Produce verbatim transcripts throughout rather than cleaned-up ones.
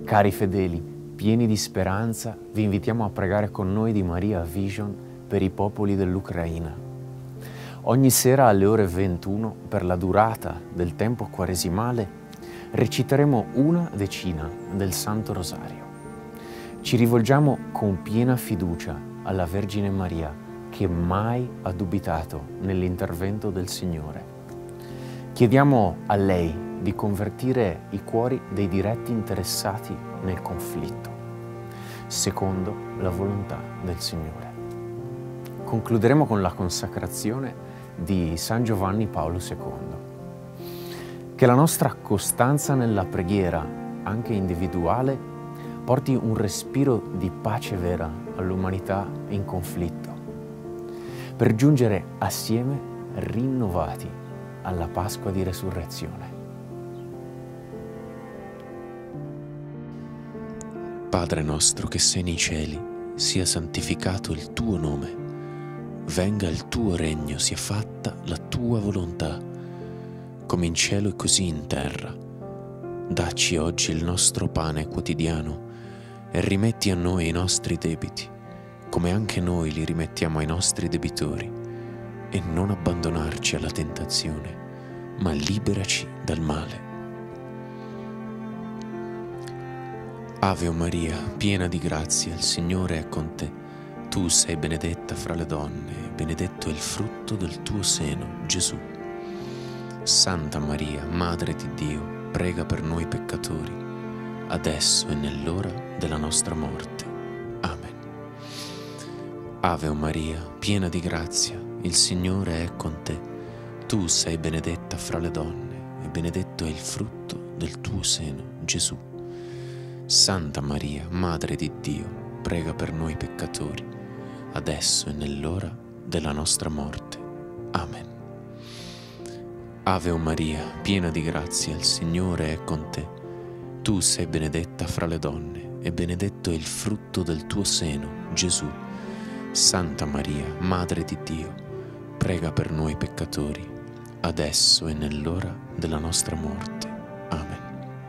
Cari fedeli, pieni di speranza, vi invitiamo a pregare con noi di Maria Vision per i popoli dell'Ucraina. Ogni sera alle ore ventuno, per la durata del tempo quaresimale, reciteremo una decina del Santo Rosario. Ci rivolgiamo con piena fiducia alla Vergine Maria, che mai ha dubitato nell'intervento del Signore. Chiediamo a lei di convertire i cuori dei diretti interessati nel conflitto, secondo la volontà del Signore. Concluderemo con la consacrazione di San Giovanni Paolo secondo. Che la nostra costanza nella preghiera, anche individuale, porti un respiro di pace vera all'umanità in conflitto, per giungere assieme rinnovati alla Pasqua di Resurrezione. Padre nostro che sei nei cieli, sia santificato il tuo nome. Venga il tuo regno, sia fatta la tua volontà, come in cielo e così in terra. Dacci oggi il nostro pane quotidiano e rimetti a noi i nostri debiti, come anche noi li rimettiamo ai nostri debitori, e non abbandonarci alla tentazione, ma liberaci dal male. Ave Maria, piena di grazia, il Signore è con te. Tu sei benedetta fra le donne, e benedetto è il frutto del tuo seno, Gesù. Santa Maria, Madre di Dio, prega per noi peccatori, adesso e nell'ora della nostra morte. Amen. Ave Maria, piena di grazia, il Signore è con te. Tu sei benedetta fra le donne, e benedetto è il frutto del tuo seno, Gesù. Santa Maria, Madre di Dio, prega per noi peccatori, adesso e nell'ora della nostra morte. Amen. Ave Maria, piena di grazia, il Signore è con te. Tu sei benedetta fra le donne, e benedetto è il frutto del tuo seno, Gesù. Santa Maria, Madre di Dio, prega per noi peccatori, adesso e nell'ora della nostra morte. Amen.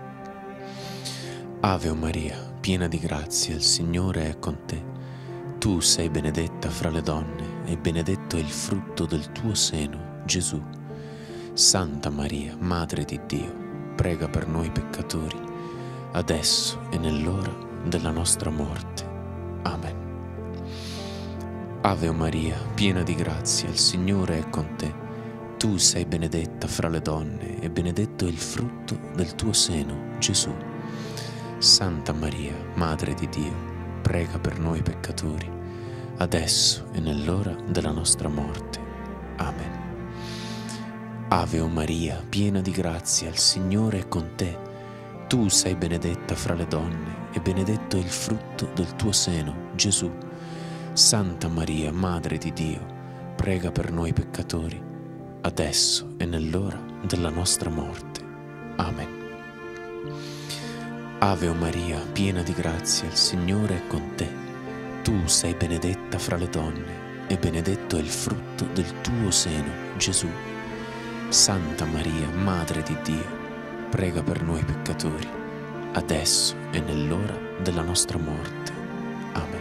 Ave Maria, piena di grazia, il Signore è con te. Tu sei benedetta fra le donne, e benedetto è il frutto del tuo seno, Gesù. Santa Maria, Madre di Dio, prega per noi peccatori, adesso e nell'ora della nostra morte. Amen. Ave Maria, piena di grazia, il Signore è con te. Tu sei benedetta fra le donne, e benedetto è il frutto del tuo seno, Gesù. Santa Maria, Madre di Dio, prega per noi peccatori, adesso e nell'ora della nostra morte. Amen. Ave Maria, piena di grazia, il Signore è con te. Tu sei benedetta fra le donne, e benedetto è il frutto del tuo seno, Gesù. Santa Maria, Madre di Dio, prega per noi peccatori, adesso e nell'ora della nostra morte. Amen. Ave Maria, piena di grazia, il Signore è con te. Tu sei benedetta fra le donne, e benedetto è il frutto del tuo seno, Gesù. Santa Maria, Madre di Dio, prega per noi peccatori, adesso e nell'ora della nostra morte. Amen.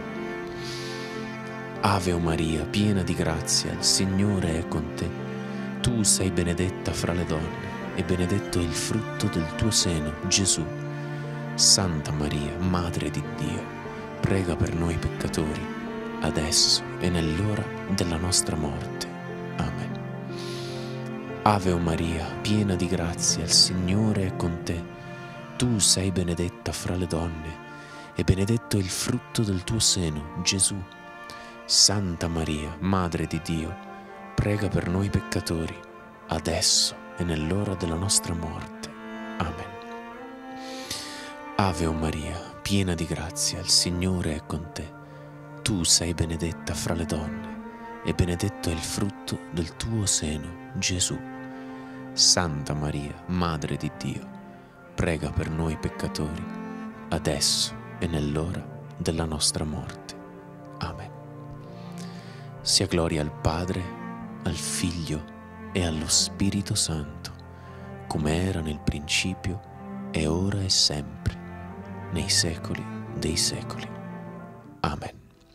Ave Maria, piena di grazia, il Signore è con te. Tu sei benedetta fra le donne, e benedetto è il frutto del tuo seno, Gesù. Santa Maria, Madre di Dio, prega per noi peccatori, adesso e nell'ora della nostra morte. Amen. Ave Maria, piena di grazia, il Signore è con te. Tu sei benedetta fra le donne, e benedetto è il frutto del tuo seno, Gesù. Santa Maria, Madre di Dio, prega per noi peccatori, adesso e nell'ora della nostra morte. Amen. Ave Maria, piena di grazia, il Signore è con te. Tu sei benedetta fra le donne, e benedetto è il frutto del tuo seno, Gesù. Santa Maria, Madre di Dio, prega per noi peccatori, adesso e nell'ora della nostra morte. Amen. Sia gloria al Padre, al Figlio e allo Spirito Santo, come era nel principio, e ora e sempre, nei secoli dei secoli. Amen.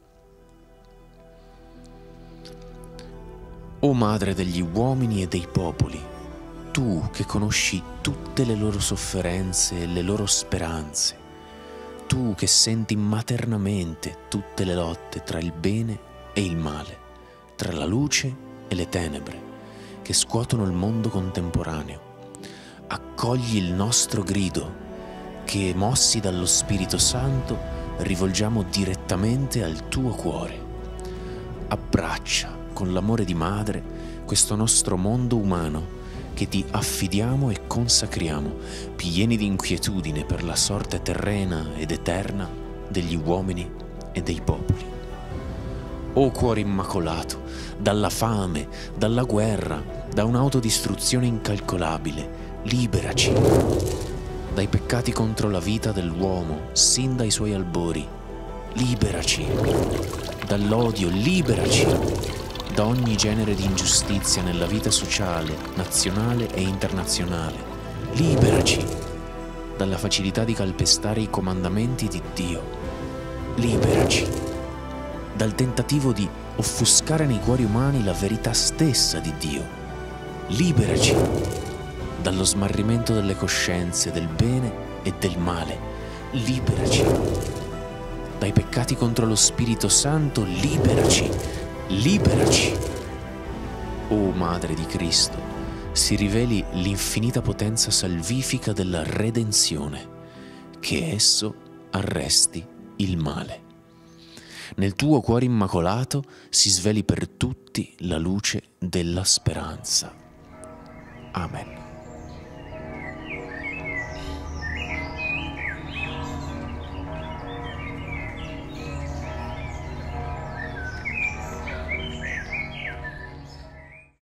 O Madre degli uomini e dei popoli, tu che conosci tutte le loro sofferenze e le loro speranze, tu che senti maternamente tutte le lotte tra il bene e il male, tra la luce e le tenebre, che scuotono il mondo contemporaneo, accogli il nostro grido che, mossi dallo Spirito Santo, rivolgiamo direttamente al tuo cuore. Abbraccia con l'amore di madre questo nostro mondo umano che ti affidiamo e consacriamo, pieni di inquietudine per la sorte terrena ed eterna degli uomini e dei popoli. O cuore immacolato, dalla fame, dalla guerra, da un'autodistruzione incalcolabile, liberaci dai peccati contro la vita dell'uomo sin dai suoi albori. Liberaci dall'odio, liberaci da ogni genere di ingiustizia nella vita sociale, nazionale e internazionale. Liberaci dalla facilità di calpestare i comandamenti di Dio. Liberaci dal tentativo di offuscare nei cuori umani la verità stessa di Dio. Liberaci dallo smarrimento delle coscienze del bene e del male. Liberaci dai peccati contro lo Spirito Santo. Liberaci, liberaci. O Madre di Cristo, si riveli l'infinita potenza salvifica della redenzione, che esso arresti il male. Nel tuo cuore immacolato si sveli per tutti la luce della speranza. Amen.